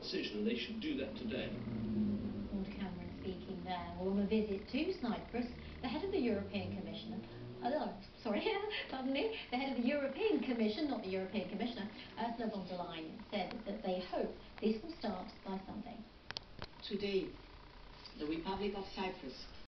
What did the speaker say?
decision, and they should do that today. Lord Cameron speaking there. Well, on a visit to Cyprus, the head of the European Commission, pardon me, the head of the European Commission, not the European Commissioner, Ursula von der Leyen, said that they hope this will start by Sunday. Today, the Republic of Cyprus